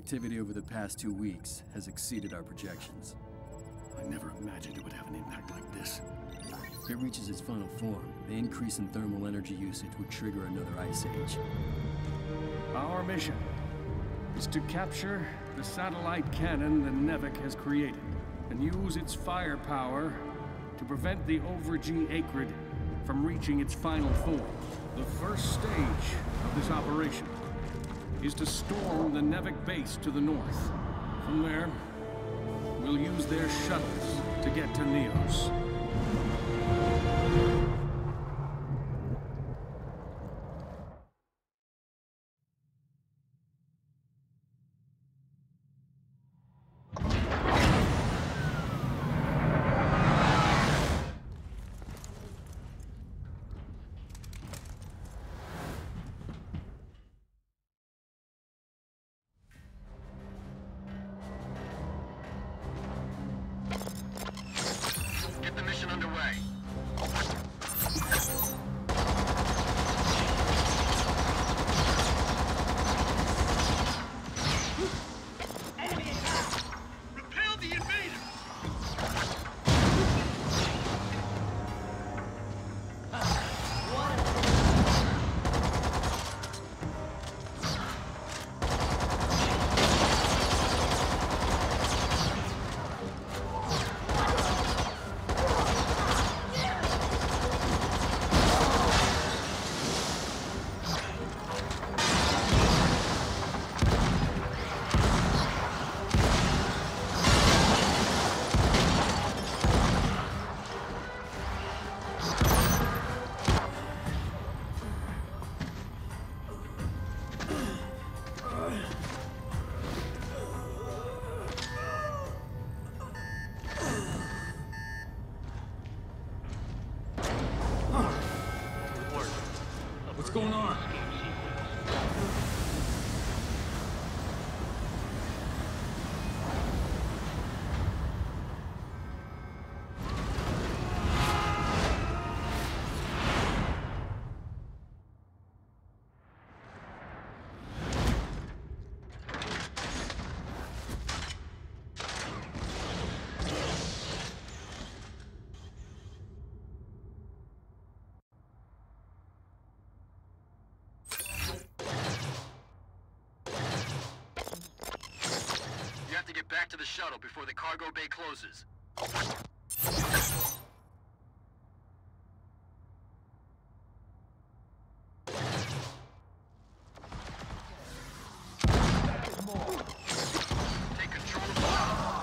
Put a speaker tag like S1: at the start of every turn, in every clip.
S1: Activity over the past 2 weeks has exceeded our projections.
S2: I never imagined it would have an impact like this.
S1: If it reaches its final form, the increase in thermal energy usage would trigger another ice age.
S3: Our mission is to capture the satellite cannon the Nevik has created and use its firepower to prevent the Overg Acrid from reaching its final form. The first stage of this operation is to storm the Nevik base to the north. From there, we'll use their shuttles to get to Neos.
S4: What's going on?
S2: Back to the shuttle before the cargo bay closes. Take control of the shuttle.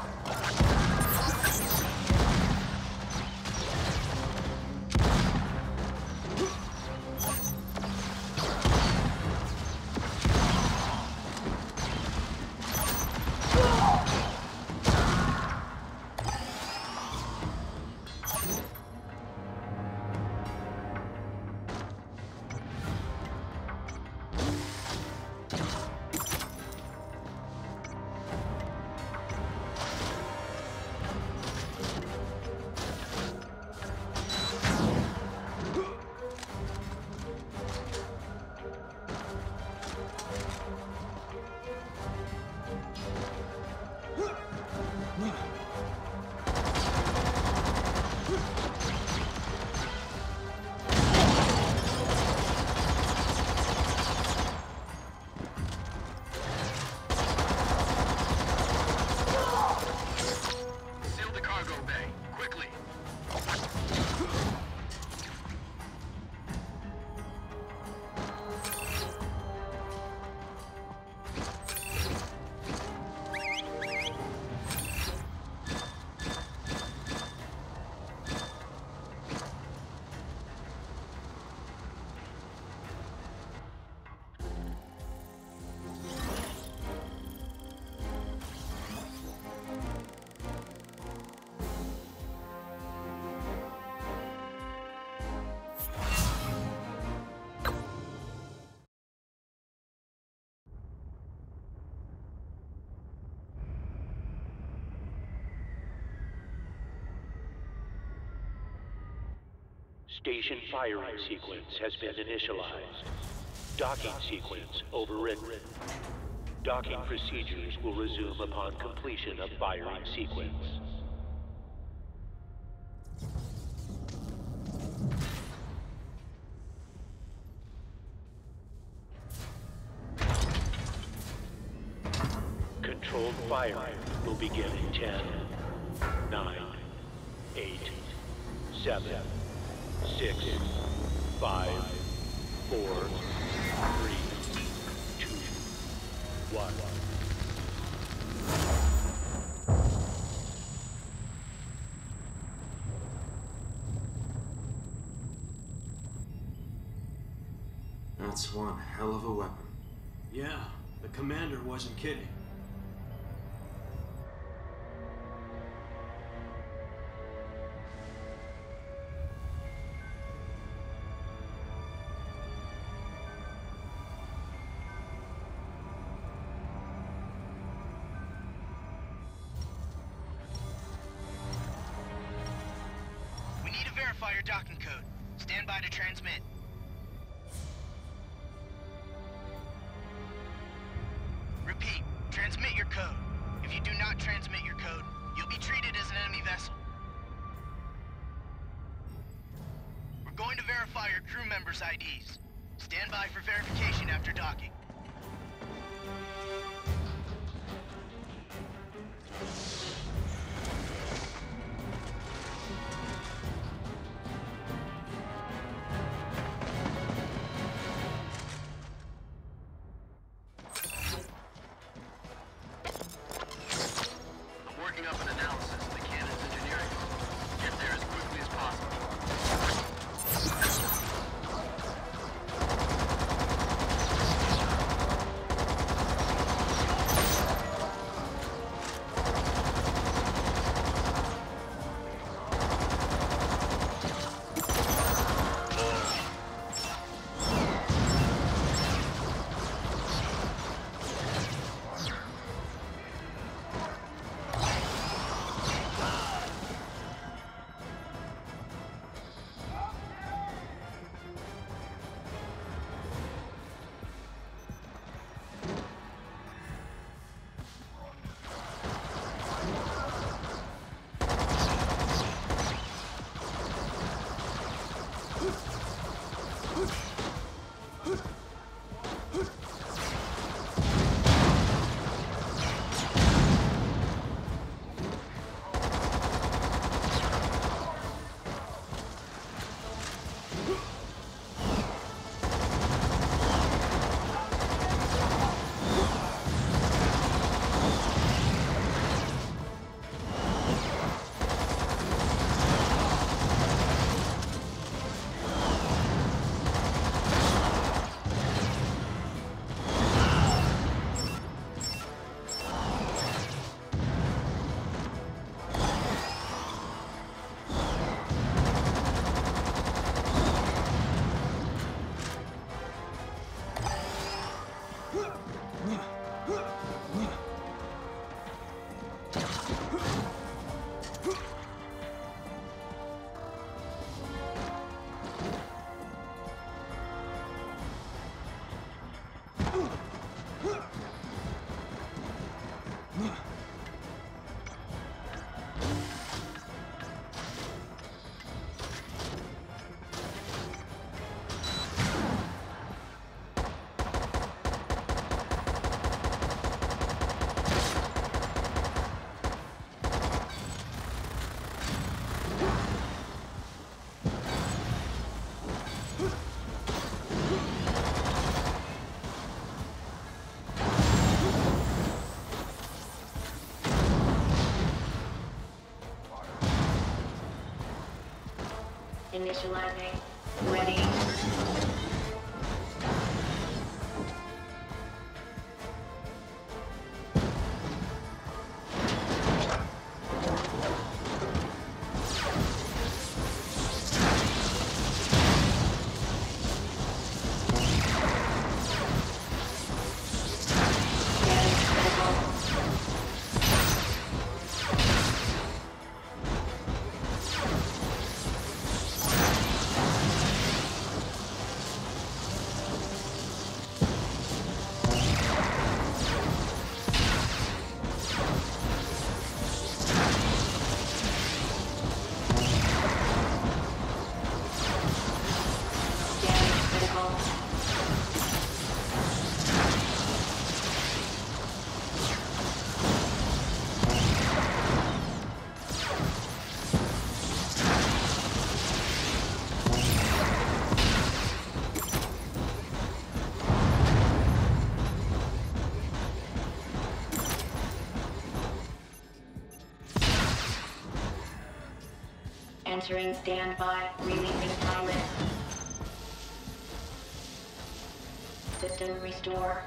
S5: Station firing sequence has been initialized. Docking sequence overridden.
S4: Docking procedures will resume upon completion of firing sequence. Controlled firing will begin in 10, 9, 8, 7, 6, 5, 4, 3, 2, 1.
S5: That's one hell of a weapon.
S1: Yeah, the commander wasn't kidding.
S6: We need to verify your docking code. Stand by to transmit. Repeat, transmit your code. If you do not transmit your code, you'll be treated as an enemy vessel. We're going to verify your crew members' IDs. Stand by for verification after docking.
S2: Up an analysis of the cannon's engineering. Get there as quickly as possible.
S7: Initializing. Ready. Entering standby. Releasing pilot. System restore.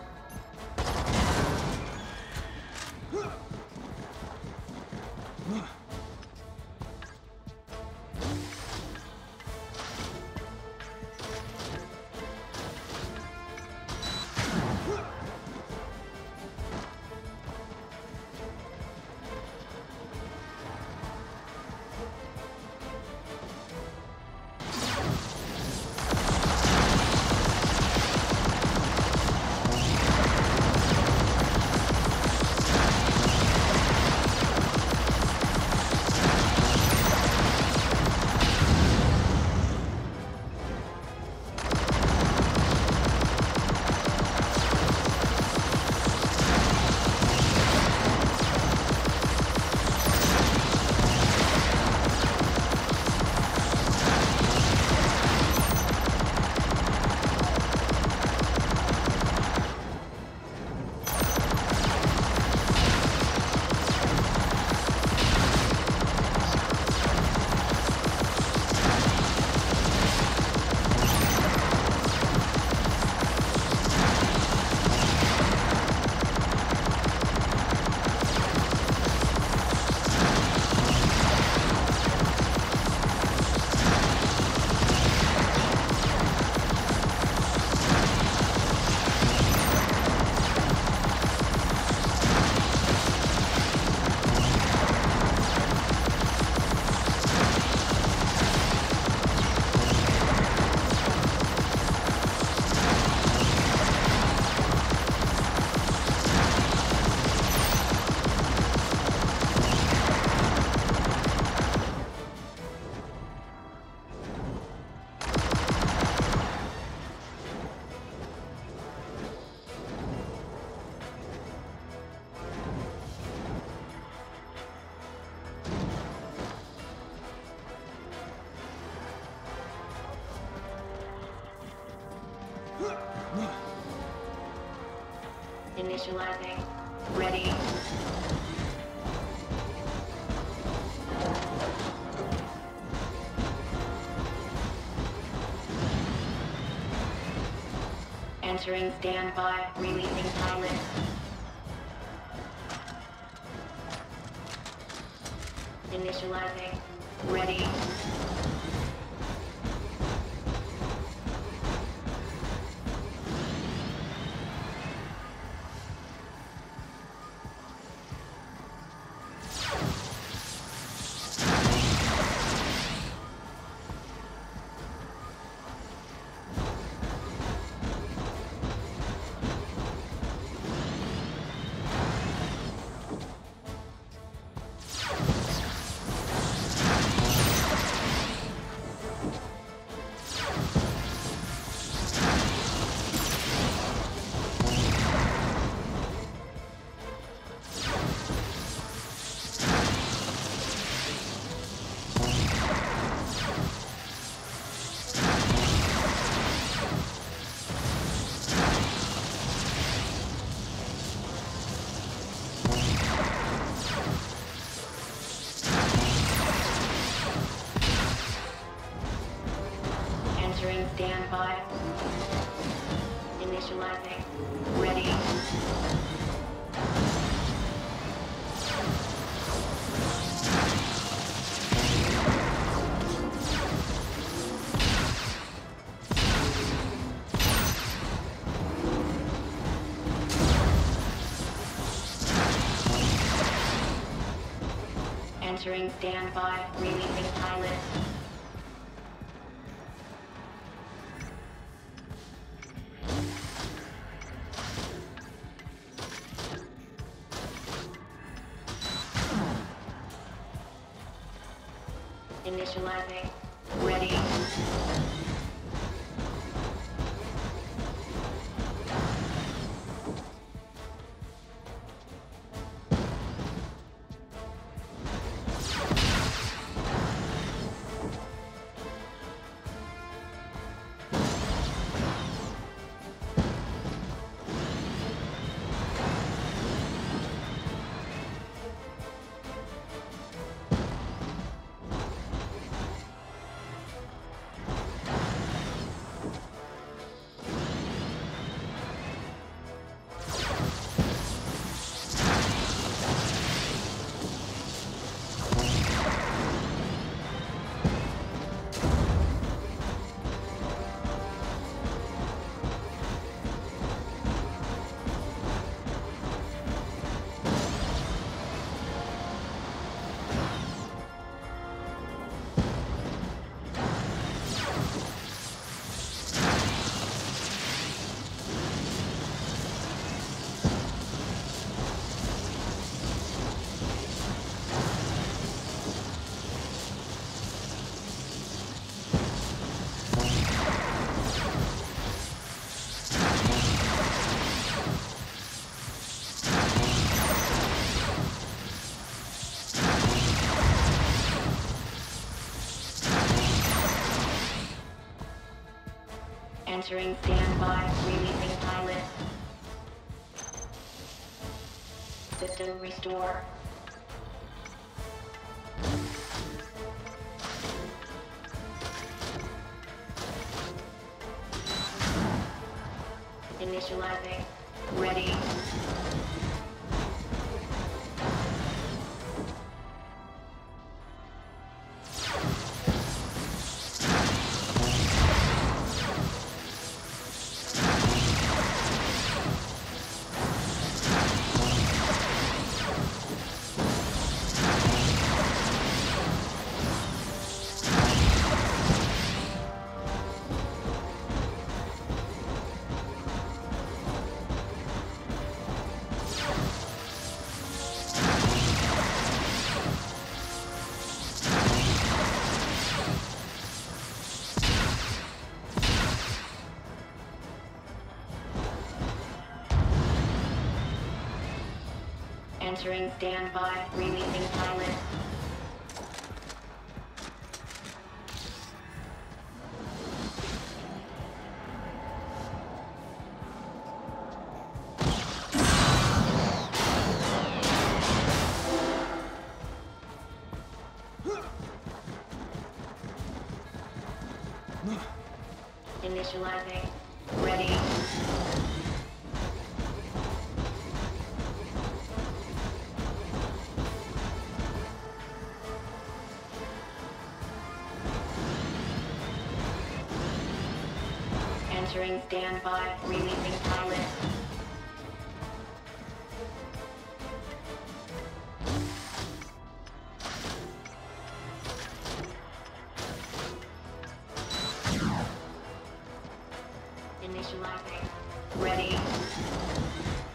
S7: Initializing. Ready. Entering standby. Releasing pilot. Initializing. Ready. Entering standby. Initializing. Ready. Entering standby. Releasing pilot. Initializing. Ready. Entering standby, releasing pilot. System restore. Initializing. Ready. Entering standby, releasing pilot. Initializing. Ready. Entering standby, releasing pilot. Initializing. Ready.